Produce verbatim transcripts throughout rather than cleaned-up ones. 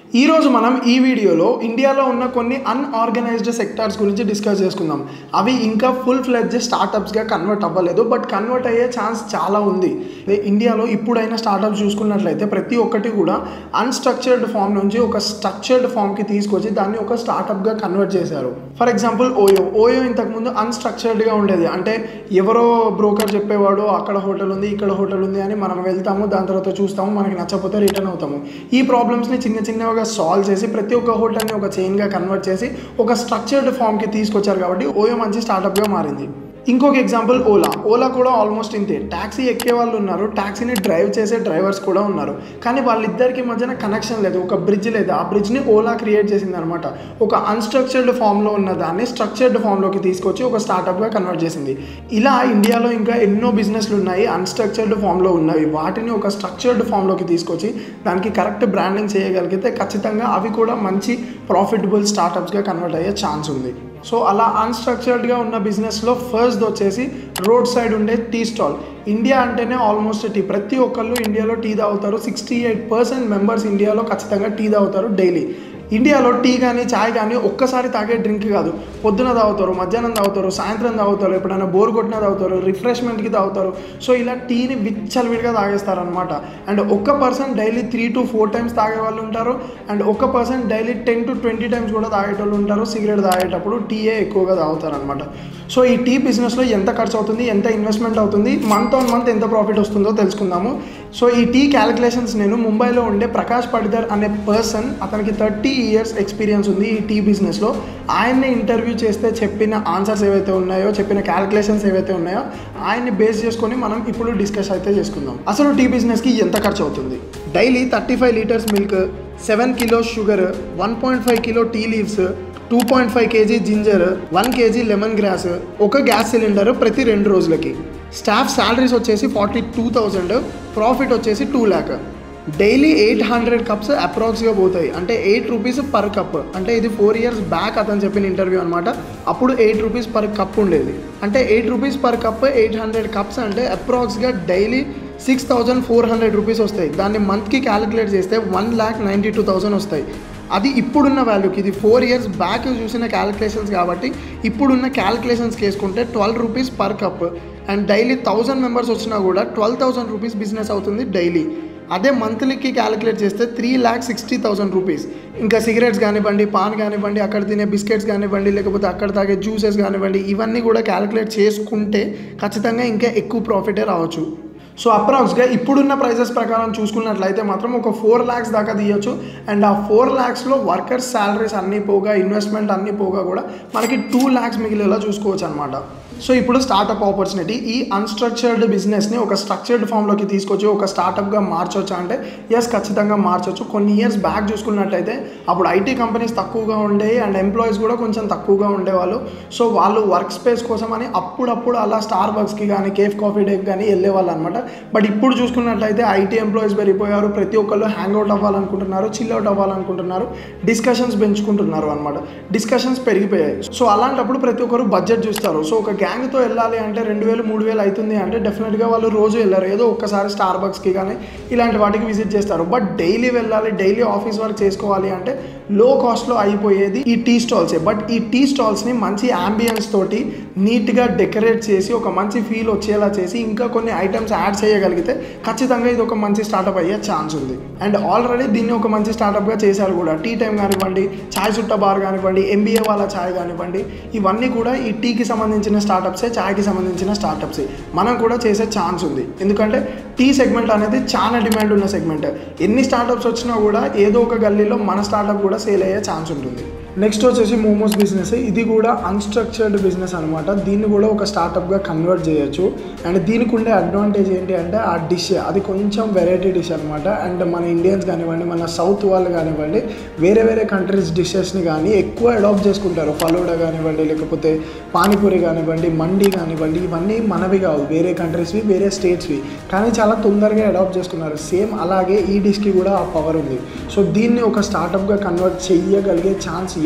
ఈ రోజు మనం ఈ వీడియోలో ఇండియాలో ఉన్న కొన్ని అన్ఆర్గనైజ్డ్ సెక్టార్స్ గురించి డిస్కస్ చేసుకుందాం. అవి ఇంకా ఫుల్ ఫ్లెడ్జ్ స్టార్టప్స్గా కన్వర్ట్ అవ్వలేదు, బట్ కన్వర్ట్ అయ్యే ఛాన్స్ చాలా ఉంది. ఇండియాలో ఇప్పుడైనా స్టార్టప్స్ చూసుకున్నట్లయితే ప్రతి ఒక్కటి కూడా అన్స్ట్రక్చర్డ్ ఫామ్ నుంచి ఒక స్ట్రక్చర్డ్ ఫామ్కి తీసుకొచ్చి దాన్ని ఒక స్టార్టప్గా కన్వర్ట్ చేశారు. ఫర్ ఎగ్జాంపుల్ ఓయో ఓయో ఇంతకుముందు అన్స్ట్రక్చర్డ్గా ఉండేది. అంటే ఎవరో బ్రోకర్ చెప్పేవాడు అక్కడ హోటల్ ఉంది ఇక్కడ హోటల్ ఉంది అని మనం వెళ్తాము, దాని తర్వాత చూస్తాము, మనకి నచ్చకపోతే రిటర్న్ అవుతాము. ఈ ప్రాబ్లమ్స్ని చిన్న చిన్నగా సాల్వ్ చేసి ప్రతి ఒక్క హోటల్ని ఒక చైన్గా కన్వర్ట్ చేసి ఒక స్ట్రక్చర్డ్ ఫామ్కి తీసుకొచ్చారు. కాబట్టి ఓయో మంచి స్టార్టప్గా మారింది. ఇంకొక ఎగ్జాంపుల్ ఓలా ఓలా కూడా ఆల్మోస్ట్ ఇంతే. ట్యాక్సీ ఎక్కే వాళ్ళు ఉన్నారు, ట్యాక్సీని డ్రైవ్ చేసే డ్రైవర్స్ కూడా ఉన్నారు, కానీ వాళ్ళిద్దరికి మధ్యన కనెక్షన్ లేదు, ఒక బ్రిడ్జ్ లేదు. ఆ బ్రిడ్జ్ని ఓలా క్రియేట్ చేసింది అనమాట. ఒక అన్స్ట్రక్చర్డ్ ఫామ్లో ఉన్న దాన్ని స్ట్రక్చర్డ్ ఫామ్లోకి తీసుకొచ్చి ఒక స్టార్టప్గా కన్వర్ట్ చేసింది. ఇలా ఇండియాలో ఇంకా ఎన్నో బిజినెస్లు ఉన్నాయి అన్స్ట్రక్చర్డ్ ఫామ్లో ఉన్నవి. వాటిని ఒక స్ట్రక్చర్డ్ ఫామ్లోకి తీసుకొచ్చి దానికి కరెక్ట్ బ్రాండింగ్ చేయగలిగితే ఖచ్చితంగా అవి కూడా మంచి ప్రాఫిటబుల్ స్టార్టప్స్గా కన్వర్ట్ అయ్యే ఛాన్స్ ఉంది. సో అలా అన్స్ట్రక్చర్డ్గా ఉన్న బిజినెస్లో ఫస్ట్ వచ్చేసి రోడ్ సైడ్ ఉండే టీ స్టాల్. ఇండియా అంటేనే ఆల్మోస్ట్ టీ. ప్రతి ఒక్కళ్ళు ఇండియాలో టీ తాగుతారు. సిక్స్టీ ఎయిట్ పర్సెంట్ మెంబర్స్ ఇండియాలో ఖచ్చితంగా టీ తాగుతారు డైలీ. ఇండియాలో టీ కానీ చాయ్ కానీ ఒక్కసారి తాగే డ్రింక్ కాదు. పొద్దున తాగుతారు, మధ్యాహ్నం తాగుతారు, సాయంత్రం తాగుతారు, ఎప్పుడైనా బోర్ కొట్టినా తాగుతారు, రిఫ్రెష్మెంట్కి తాగుతారు. సో ఇలా టీని విచ్చలవిడిగా తాగేస్తారనమాట. అండ్ ఒక్క person daily three to four times తాగే వాళ్ళు ఉంటారు. అండ్ ఒక్క person daily ten to twenty times కూడా తాగేటోళ్ళు ఉంటారు. సిగరెట్ తాగేటప్పుడు టీయే ఎక్కువగా తాగుతారనమాట. సో ఈ టీ బిజినెస్లో ఎంత ఖర్చు అవుతుంది, ఎంత ఇన్వెస్ట్మెంట్ అవుతుంది, మంత్ ఆన్ మంత్ ఎంత ప్రాఫిట్ వస్తుందో తెలుసుకుందాము. సో ఈ టీ క్యాలిక్యులేషన్స్ నేను ముంబైలో ఉండే ప్రకాష్ పడిదర్ అనే పర్సన్, అతనికి థర్టీ ఇయర్స్ ఎక్స్పీరియన్స్ ఉంది ఈ టీ బిజినెస్లో. ఆయన్ని ఇంటర్వ్యూ చేస్తే చెప్పిన ఆన్సర్స్ ఏవైతే ఉన్నాయో, చెప్పిన క్యాలిక్యులేషన్స్ ఏవైతే ఉన్నాయో ఆయన్ని బేస్ చేసుకొని మనం ఇప్పుడు డిస్కస్ అయితే చేసుకుందాం. అసలు టీ బిజినెస్కి ఎంత ఖర్చు అవుతుంది? Daily thirty five litres milk, seven kilos sugar, one point five kilo tea leaves, two point five KG ginger, one KG lemon grass, ఒక గ్యాస్ సిలిండర్ ప్రతి రెండు రోజులకి. స్టాఫ్ శాలరీస్ వచ్చేసి ఫార్టీ టూ థౌజండ్, ప్రాఫిట్ వచ్చేసి two lakh. Daily eight hundred cups అప్రాక్స్గా పోతాయి. అంటే eight rupees per cup. అంటే ఇది ఫోర్ ఇయర్స్ బ్యాక్ అతను చెప్పిన ఇంటర్వ్యూ అనమాట. అప్పుడు ఎయిట్ రూపీస్ పర్ కప్ ఉండేది. అంటే eight rupees per cup, eight hundred cups అంటే అప్రాక్స్గా daily six thousand four hundred rupees వస్తాయి. దాన్ని మంత్కి క్యాలిక్యులేట్ చేస్తే one lakh ninety two thousand వస్తాయి. అది ఇప్పుడున్న వాల్యూకి, ఇది ఫోర్ ఇయర్స్ బ్యాక్ చూసిన క్యాలిక్యులేషన్స్ కాబట్టి ఇప్పుడున్న క్యాలిక్యులేషన్స్కి వేసుకుంటే twelve rupees per cup. And daily thousand members వచ్చినా కూడా ట్వెల్వ్ థౌసండ్ రూపీస్ బిజినెస్ అవుతుంది డైలీ. అదే మంత్లీకి క్యాలిక్యులేట్ చేస్తే three lakh sixty thousand rupees. ఇంకా సిగరెట్స్ కానివ్వండి, పాన్ కానివ్వండి, అక్కడ తినే బిస్కెట్స్ కానివ్వండి, లేకపోతే అక్కడ తాగే జ్యూసెస్ కానివ్వండి, ఇవన్నీ కూడా క్యాలిక్యులేట్ చేసుకుంటే ఖచ్చితంగా ఇంకా ఎక్కువ ప్రాఫిటే రావచ్చు. సో అప్రాక్స్గా ఇప్పుడున్న ప్రైజెస్ ప్రకారం చూసుకున్నట్లయితే మాత్రం ఒక ఫోర్ ల్యాక్స్ దాకా తీయచ్చు. అండ్ ఆ ఫోర్ ల్యాక్స్లో వర్కర్స్ శాలరీస్ అన్నీ పోగా, ఇన్వెస్ట్మెంట్ అన్నీ పోగా కూడా మనకి టూ ల్యాక్స్ మిగిలేలా చూసుకోవచ్చు అనమాట. సో ఇప్పుడు స్టార్టప్ ఆపర్చునిటీ. ఈ అన్స్ట్రక్చర్డ్ బిజినెస్ని ఒక స్ట్రక్చర్డ్ ఫామ్లోకి తీసుకొచ్చి ఒక స్టార్టప్గా మార్చొచ్చా అంటే ఎస్, ఖచ్చితంగా మార్చొచ్చు. కొన్ని ఇయర్స్ బ్యాక్ చూసుకున్నట్లయితే అప్పుడు ఐటీ కంపెనీస్ తక్కువగా ఉండేవి అండ్ ఎంప్లాయీస్ కూడా కొంచెం తక్కువగా ఉండేవాళ్ళు. సో వాళ్ళు వర్క్ స్పేస్ కోసం అని అప్పుడప్పుడు అలా స్టార్ బక్స్కి కానీ, కేఫ్ కాఫీ డేకి కానీ వెళ్ళేవాళ్ళు అనమాట. బట్ ఇప్పుడు చూసుకున్నట్లయితే ఐటీ ఎంప్లాయీస్ పెరిగిపోయారు. ప్రతి ఒక్కళ్ళు హ్యాంగ్ అవుట్ అవ్వాలనుకుంటున్నారు, చిల్ అవుట్ అవ్వాలనుకుంటున్నారు, డిస్కషన్స్ పెంచుకుంటున్నారు అనమాట. డిస్కషన్స్ పెరిగిపోయాయి. సో అలాంటప్పుడు ప్రతి ఒక్కరు బడ్జెట్ చూస్తారు. సో ఒక గ్యాంగ్తో వెళ్ళాలి అంటే రెండు వేలు మూడు వేలు అవుతుంది అంటే డెఫినెట్గా వాళ్ళు రోజు వెళ్ళారు. ఏదో ఒక్కసారి స్టార్ బక్స్కి కానీ ఇలాంటి వాటికి విజిట్ చేస్తారు. బట్ డైలీ వెళ్ళాలి, డైలీ ఆఫీస్ వర్క్ చేసుకోవాలి అంటే లో కాస్ట్లో అయిపోయేది ఈ టీ స్టాల్సే. బట్ ఈ టీ స్టాల్స్ని మంచి యాంబియన్స్ తోటి నీట్గా డెకరేట్ చేసి ఒక మంచి ఫీల్ వచ్చేలా చేసి ఇంకా కొన్ని ఐటమ్స్ యాడ్ చేయగలిగితే ఖచ్చితంగా ఇది ఒక మంచి స్టార్టప్ అయ్యే ఛాన్స్ ఉంది. అండ్ ఆల్రెడీ దీన్ని ఒక మంచి స్టార్టప్గా చేశారు కూడా. టీ టైం కానివ్వండి, ఛాయ్ సుట్ట బార్ కానివ్వండి, ఎంబీఏ వాళ్ళ ఛాయ్ కానివ్వండి, ఇవన్నీ కూడా ఈ టీకి సంబంధించిన స్టార్టప్సే, ఛాయ్కి సంబంధించిన స్టార్టప్సే. మనం కూడా చేసే ఛాన్స్ ఉంది. ఎందుకంటే టీ సెగ్మెంట్ అనేది చాలా డిమాండ్ ఉన్న సెగ్మెంట్. ఎన్ని స్టార్టప్స్ వచ్చినా కూడా ఏదో ఒక గల్లీలో మన స్టార్టప్ కూడా సేల్ అయ్యే ఛాన్స్ ఉంటుంది. నెక్స్ట్ వచ్చేసి మోమోస్ బిజినెస్. ఇది కూడా అన్స్ట్రక్చర్డ్ బిజినెస్ అనమాట. దీన్ని కూడా ఒక స్టార్టప్గా కన్వర్ట్ చేయొచ్చు. అండ్ దీనికి ఉండే అడ్వాంటేజ్ ఏంటి అంటే ఆ డిష్, అది కొంచెం వెరైటీ డిష్ అనమాట. అండ్ మన ఇండియన్స్ కానివ్వండి, మన సౌత్ వాళ్ళు కానివ్వండి, వేరే వేరే కంట్రీస్ డిషెస్ని కానీ ఎక్కువ అడాప్ట్ చేసుకుంటారు. ఫలూడా కానివ్వండి, లేకపోతే పానీపూరి కానివ్వండి, మండి కానివ్వండి, ఇవన్నీ మనవి కావు, వేరే కంట్రీస్వి, వేరే స్టేట్స్వి, కానీ చాలా తొందరగా అడాప్ట్ చేసుకున్నారు. సేమ్ అలాగే ఈ డిష్కి కూడా ఆ పవర్ ఉంది. సో దీన్ని ఒక స్టార్టప్గా కన్వర్ట్ చేయగలిగే ఛాన్స్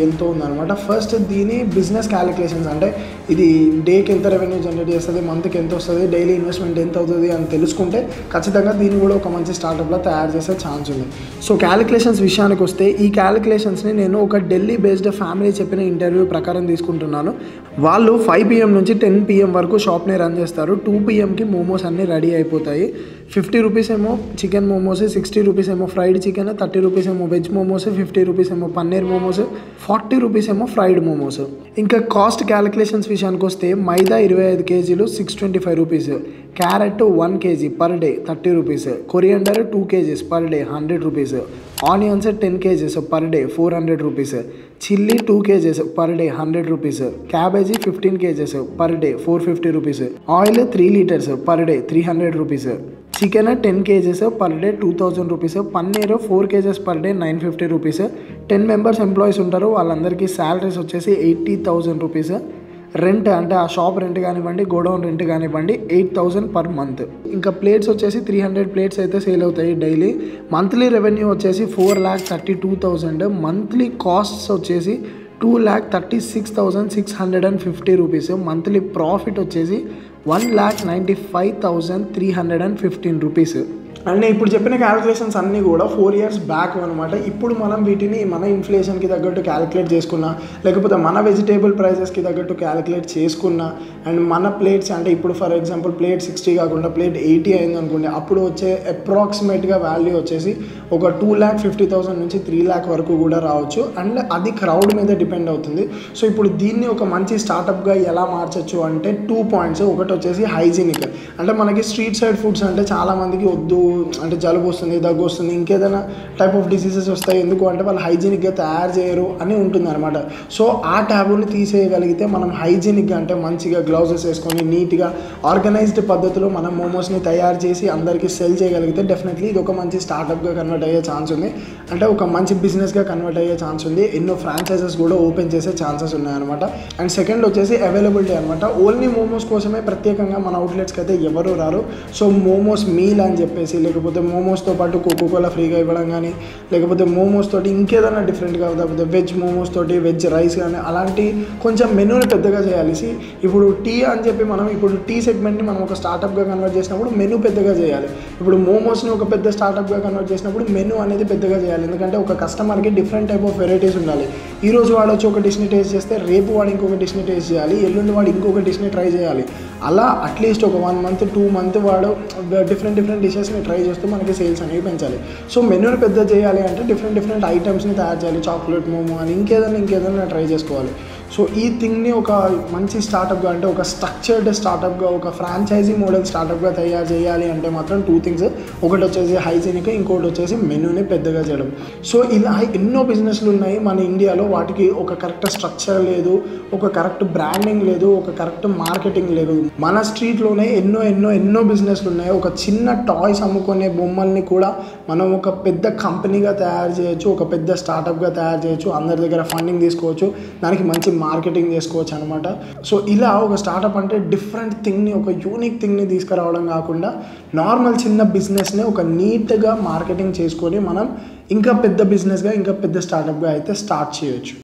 ఎంతో ఉందన్నమాట. ఫస్ట్ దీని బిజినెస్ క్యాలిక్యులేషన్స్ అంటే ఇది డేకి ఎంత రెవెన్యూ జనరేట్ చేస్తుంది, మంత్కి ఎంత వస్తుంది, డైలీ ఇన్వెస్ట్మెంట్ ఎంత అవుతుంది అని తెలుసుకుంటే ఖచ్చితంగా దీన్ని కూడా ఒక మంచి స్టార్టప్లో తయారు చేసే ఛాన్స్ ఉంది. సో క్యాలిక్యులేషన్స్ విషయానికి వస్తే ఈ క్యాలిక్యులేషన్స్ని నేను ఒక ఢిల్లీ బేస్డ్ ఫ్యామిలీ చెప్పిన ఇంటర్వ్యూ ప్రకారం తీసుకుంటున్నాను. వాళ్ళు ఫైవ్ పిఎం నుంచి టెన్ పిఎం వరకు షాప్ని రన్ చేస్తారు. టూ పిఎంకి మోమోస్ అన్నీ రెడీ అయిపోతాయి. ఫిఫ్టీ రూపీస్ ఏమో చికెన్ మోమోస్, సిక్స్టీ రూపీస్ ఏమో ఫ్రైడ్ చికెన్, థర్టీ రూపీస్ ఏమో వెజ్ మోమోస్, ఫిఫ్టీ రూపీస్ ఏమో పన్నీర్ మోమోస్, ఫార్టీ రూపీస్ ఏమో ఫ్రైడ్ మోమోస్. ఇంకా కాస్ట్ క్యాలిక్యులేషన్స్ విషయానికి వస్తే మైదా ఇరవై ఐదు కేజీలు six twenty five rupees, carrot one KG per day thirty rupees, coriander two KGs per day hundred rupees, onions ten KGs per day four hundred rupees, chilli two KGs per day hundred rupees, cabbage fifteen KGs per day four fifty rupees, oil three litres per day three hundred rupees, chicken ten KGs per day two thousand rupees, paneer four KGs per day nine fifty rupees. Ten members employees ఉంటారు, వాళ్ళందరికీ salaries వచ్చేసి eighty thousand rupees. Rent అంటే ఆ shop rent కానివ్వండి, godown rent కానివ్వండి, eight thousand per month. ఇంకా plates వచ్చేసి three hundred plates అయితే సేల్ అవుతాయి డైలీ. మంత్లీ రెవెన్యూ వచ్చేసి four lakh thirty two thousand, monthly costs వచ్చేసి two lakh thirty six thousand six hundred and fifty rupees. Monthly profit వచ్చేసి one lakh ninety five thousand three hundred and fifteen rupees. And ఇప్పుడు చెప్పిన calculations అన్నీ కూడా four years back అనమాట. ఇప్పుడు మనం వీటిని మన ఇన్ఫ్లేషన్కి తగ్గట్టు క్యాలిక్యులేట్ చేసుకున్నా, లేకపోతే మన వెజిటేబుల్ ప్రైజెస్కి తగ్గట్టు క్యాలిక్యులేట్ చేసుకున్నా, అండ్ మన ప్లేట్స్ అంటే ఇప్పుడు ఫర్ ఎగ్జాంపుల్ ప్లేట్ సిక్స్టీ కాకుండా ప్లేట్ ఎయిటీ అయింది అనుకోండి, అప్పుడు వచ్చే అప్రాక్సిమేట్గా వాల్యూ వచ్చేసి ఒక టూ ల్యాక్ ఫిఫ్టీ థౌసండ్ నుంచి త్రీ ల్యాక్ వరకు కూడా రావచ్చు. అండ్ అది క్రౌడ్ మీద డిపెండ్ అవుతుంది. సో ఇప్పుడు దీన్ని ఒక మంచి స్టార్టప్గా ఎలా మార్చచ్చు అంటే టూ పాయింట్స్. ఒకటి వచ్చేసి హైజీనిక్, అంటే మనకి స్ట్రీట్ సైడ్ ఫుడ్స్ అంటే చాలామందికి వద్దు, అంటే జలుబు వస్తుంది, దగ్గు వస్తుంది, ఇంకేదైనా టైప్ ఆఫ్ డిసీజెస్ వస్తాయి, ఎందుకు అంటే వాళ్ళు హైజీనిక్గా తయారు చేయరు అని ఉంటుంది అనమాట. సో ఆ ట్యాబుని తీసేయగలిగితే మనం హైజీనిక్గా అంటే మంచిగా గ్లౌజెస్ వేసుకొని నీట్గా ఆర్గనైజ్డ్ పద్ధతిలో మనం మోమోస్ని తయారు చేసి అందరికీ సెల్ చేయగలిగితే డెఫినెట్లీ ఇది ఒక మంచి స్టార్టప్గా కన్వర్ట్ అయ్యే ఛాన్స్ ఉంది. అంటే ఒక మంచి బిజినెస్గా కన్వర్ట్ అయ్యే ఛాన్స్ ఉంది. ఎన్నో ఫ్రాంచైజెస్ కూడా ఓపెన్ చేసే ఛాన్సెస్ ఉన్నాయన్నమాట. అండ్ సెకండ్ వచ్చేసి అవైలబిలిటీ అనమాట. ఓన్లీ మోమోస్ కోసమే ప్రత్యేకంగా మన అవుట్లెట్స్కి అయితే ఎవరు రారు. సో మోమోస్ మీల్ అని చెప్పేసి, లేకపోతే మోమోస్తో పాటు కోకోకోలా ఫ్రీగా ఇవ్వడం కానీ, లేకపోతే మోమోస్ తోటి ఇంకేదైనా డిఫరెంట్గా, లేకపోతే వెజ్ మోమోస్ తోటి వెజ్ రైస్ కానీ, అలాంటి కొంచెం మెనూని పెద్దగా చేయాలి. ఇప్పుడు టీ అని చెప్పి మనం ఇప్పుడు టీ సెగ్మెంట్ని మనం ఒక స్టార్టప్గా కన్వర్ట్ చేసినప్పుడు మెనూ పెద్దగా చేయాలి. ఇప్పుడు మోమోస్ని ఒక పెద్ద స్టార్టప్గా కన్వర్ట్ చేసినప్పుడు మెనూ అనేది పెద్దగా చేయాలి. ఎందుకంటే ఒక కస్టమర్కి డిఫరెంట్ టైప్ ఆఫ్ వెరైటీస్ ఉండాలి. ఈ రోజు వాడు వచ్చి ఒక డిష్ని టేస్ట్ చేస్తే రేపు వాడు ఇంకొక డిష్ని టేస్ట్ చేయాలి, ఎల్లుండి వాడు ఇంకొక డిష్ని ట్రై చేయాలి. అలా అట్లీస్ట్ ఒక వన్ మంత్ టూ మంత్ వాడు డిఫరెంట్ డిఫరెంట్ డిషెస్ని ట్రై చేస్తూ మనకి సేల్స్ అనేవి పెంచాలి. సో మెనూని పెద్ద చేయాలి అంటే డిఫరెంట్ డిఫరెంట్ ఐటమ్స్ని తయారు చేయాలి. చాక్లెట్ మోమో అని ఇంకేదైనా ఇంకేదైనా ట్రై చేసుకోవాలి. సో ఈ థింగ్ని ఒక మంచి స్టార్టప్గా అంటే ఒక స్ట్రక్చర్డ్ స్టార్టప్గా, ఒక ఫ్రాంచైజీ మోడల్ స్టార్టప్గా తయారు చేయాలి అంటే మాత్రం టూ థింగ్స్. ఒకటి వచ్చేసి హైజీనిక్, ఇంకోటి వచ్చేసి మెనూని పెద్దగా చేయడం. సో ఇలా ఎన్నో బిజినెస్లు ఉన్నాయి మన ఇండియాలో, వాటికి ఒక కరెక్ట్ స్ట్రక్చర్ లేదు, ఒక కరెక్ట్ బ్రాండింగ్ లేదు, ఒక కరెక్ట్ మార్కెటింగ్ లేదు. మన స్ట్రీట్లోనే ఎన్నో ఎన్నో ఎన్నో బిజినెస్లు ఉన్నాయి. ఒక చిన్న టాయ్స్ అమ్ముకునే బొమ్మల్ని కూడా మనం ఒక పెద్ద కంపెనీగా తయారు చేయొచ్చు, ఒక పెద్ద స్టార్టప్గా తయారు చేయొచ్చు, అందరి దగ్గర ఫండింగ్ తీసుకోవచ్చు, దానికి మంచి మార్కెటింగ్ చేసుకోవచ్చు అనమాట. సో ఇలా ఒక స్టార్టప్ అంటే డిఫరెంట్ థింగ్ని, ఒక యూనిక్ థింగ్ని తీసుకురావడం కాకుండా నార్మల్ చిన్న బిజినెస్ని ఒక నీట్గా మార్కెటింగ్ చేసుకొని మనం ఇంకా పెద్ద బిజినెస్గా, ఇంకా పెద్ద స్టార్టప్గా అయితే స్టార్ట్ చేయొచ్చు.